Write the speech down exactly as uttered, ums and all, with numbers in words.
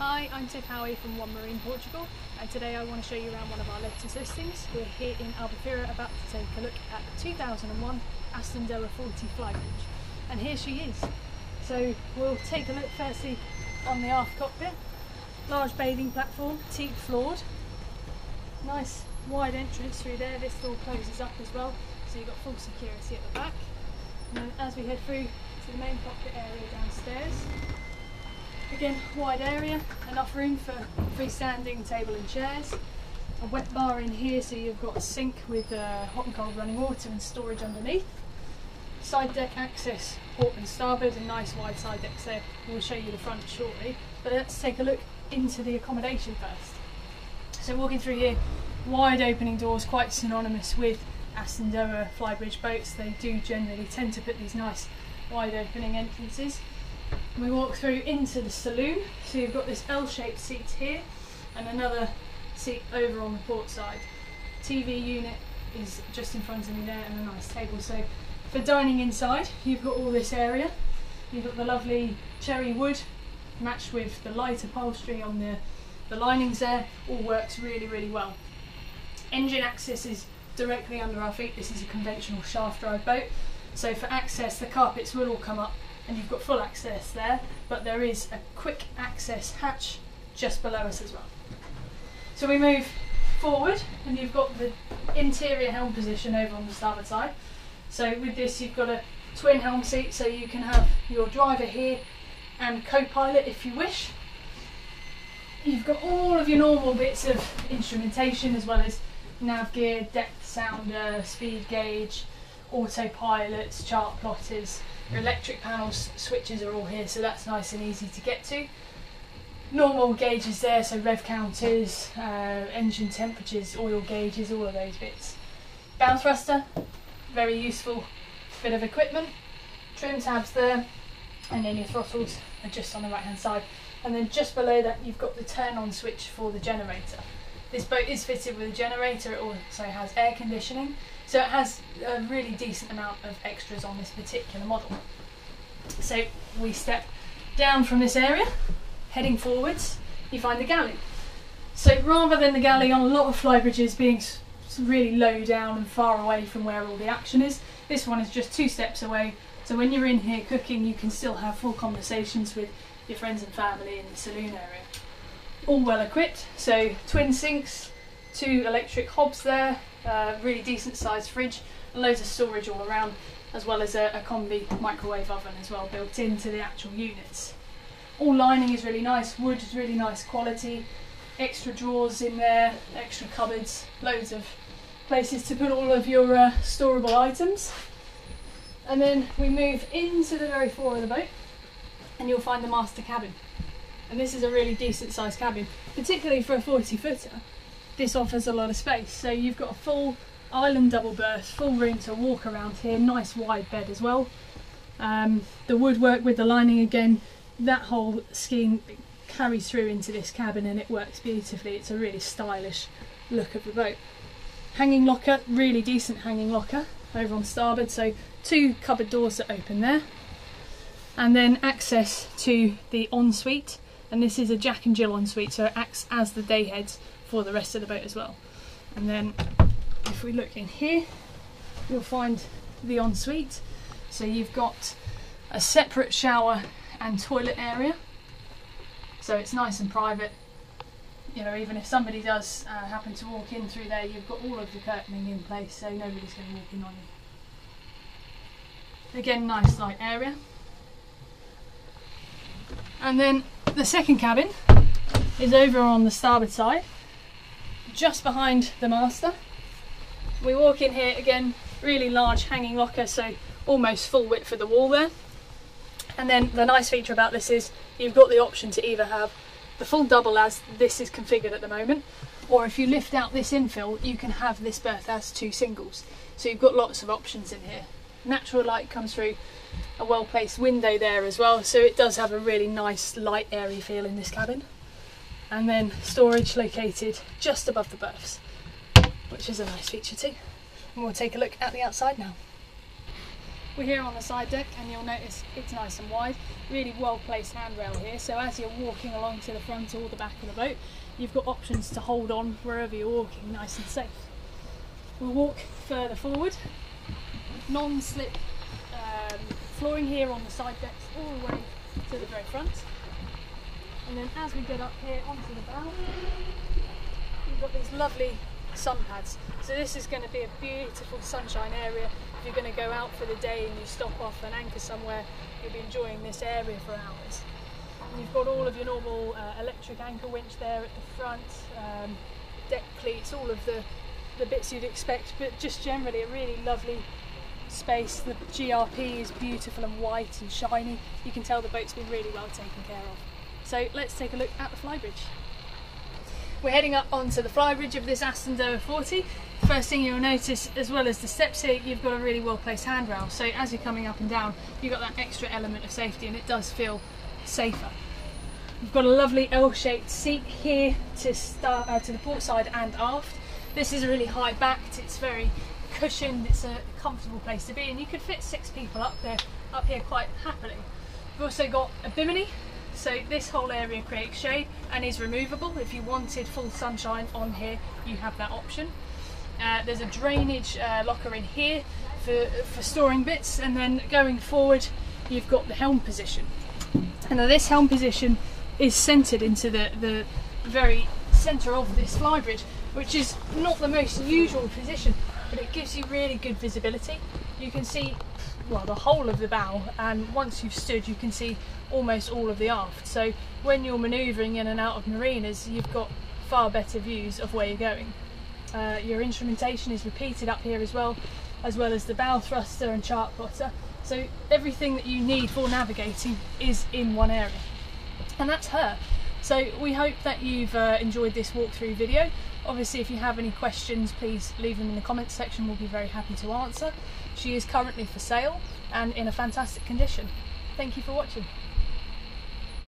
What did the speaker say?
Hi, I'm Tiff Howie from One Marine Portugal, and today I want to show you around one of our latest listings. We're here in Albufeira about to take a look at the two thousand one Astondoa Fischer flybridge, and here she is. So we'll take a look firstly on the aft cockpit. Large bathing platform, teak floored, nice wide entrance through there. This door closes up as well, so you've got full security at the back. And then as we head through to the main cockpit area downstairs, again, wide area, enough room for freestanding table and chairs. A wet bar in here, so you've got a sink with uh, hot and cold running water and storage underneath. Side deck access, port and starboard, and nice wide side decks there. We'll show you the front shortly, but let's take a look into the accommodation first. So walking through here, wide opening doors, quite synonymous with Astondoa flybridge boats. They do generally tend to put these nice wide opening entrances. We walk through into the saloon, so you've got this L-shaped seat here and another seat over on the port side. T V unit is just in front of me there and a nice table. So for dining inside, you've got all this area. You've got the lovely cherry wood matched with the light upholstery on the, the linings there. All works really, really well. Engine access is directly under our feet. This is a conventional shaft drive boat. So for access, the carpets will all come up and you've got full access there, but there is a quick access hatch just below us as well. So we move forward and you've got the interior helm position over on the starboard side. So with this you've got a twin helm seat, so you can have your driver here and co-pilot if you wish. You've got all of your normal bits of instrumentation as well as nav gear, depth sounder, speed gauge, autopilots, chart plotters. Your electric panels, switches are all here, so that's nice and easy to get to. Normal gauges there, so rev counters, uh, engine temperatures, oil gauges, all of those bits. Bow thruster, very useful bit of equipment. Trim tabs there, and then your throttles are just on the right hand side. And then just below that you've got the turn on switch for the generator. This boat is fitted with a generator, it also has air conditioning, so it has a really decent amount of extras on this particular model. So we step down from this area, heading forwards, you find the galley. So rather than the galley on a lot of flybridges being really low down and far away from where all the action is, this one is just two steps away, so when you're in here cooking you can still have full conversations with your friends and family in the saloon area. All well equipped, so twin sinks, two electric hobs there, uh, really decent sized fridge, and loads of storage all around, as well as a, a combi microwave oven as well built into the actual units. All lining is really nice, wood is really nice quality, extra drawers in there, extra cupboards, loads of places to put all of your uh, storable items. And then we move into the very fore of the boat and you'll find the master cabin. And this is a really decent sized cabin, particularly for a forty footer. This offers a lot of space, so you've got a full island double berth, full room to walk around here, nice wide bed as well. Um, the woodwork with the lining again, that whole scheme carries through into this cabin and it works beautifully. It's a really stylish look of the boat. Hanging locker, really decent hanging locker over on starboard, so two cupboard doors that open there. And then access to the ensuite. And this is a Jack and Jill ensuite, so it acts as the day heads for the rest of the boat as well. And then if we look in here, you'll find the ensuite. So you've got a separate shower and toilet area. So it's nice and private. You know, even if somebody does uh, happen to walk in through there, you've got all of the curtaining in place, so nobody's going to walk in on you. Again, nice light area. And then the second cabin is over on the starboard side, just behind the master. We walk in here, again, really large hanging locker, so almost full width for the wall there. And then the nice feature about this is you've got the option to either have the full double as this is configured at the moment, or if you lift out this infill, you can have this berth as two singles. So you've got lots of options in here. Natural light comes through a well placed window there as well, so it does have a really nice light airy feel in this cabin. And then storage located just above the berths, which is a nice feature too. And we'll take a look at the outside now. We're here on the side deck, and you'll notice it's nice and wide, really well placed handrail here, so as you're walking along to the front or the back of the boat, you've got options to hold on wherever you're walking, nice and safe. We'll walk further forward, non-slip um, flooring here on the side decks all the way to the very front, and then as we get up here onto the bow, you've got these lovely sun pads. So this is going to be a beautiful sunshine area. If you're going to go out for the day and you stop off and anchor somewhere, you'll be enjoying this area for hours. And you've got all of your normal uh, electric anchor winch there at the front, um, deck cleats, all of the, the bits you'd expect, but just generally a really lovely space. The G R P is beautiful and white and shiny. You can tell the boat's been really well taken care of. So let's take a look at the flybridge. We're heading up onto the flybridge of this Astondoa forty. First thing you'll notice, as well as the steps here, you've got a really well placed handrail. So as you're coming up and down, you've got that extra element of safety, and it does feel safer. You've got a lovely L-shaped seat here to start uh, to the port side and aft. This is really high backed, it's very cushioned, it's a comfortable place to be, and you could fit six people up there, up here quite happily. We've also got a bimini. So this whole area creates shade and is removable. If you wanted full sunshine on here, you have that option. Uh, there's a drainage uh, locker in here for, for storing bits, and then going forward you've got the helm position. And now this helm position is centred into the, the very centre of this flybridge, which is not the most usual position, but it gives you really good visibility. You can see, well, the whole of the bow, and once you've stood you can see almost all of the aft. So when you're manoeuvring in and out of marinas, you've got far better views of where you're going. Uh, your instrumentation is repeated up here as well, as well as the bow thruster and chart plotter. So everything that you need for navigating is in one area. And that's her. So we hope that you've uh, enjoyed this walkthrough video. Obviously, if you have any questions, please leave them in the comments section. We'll be very happy to answer. She is currently for sale and in a fantastic condition. Thank you for watching.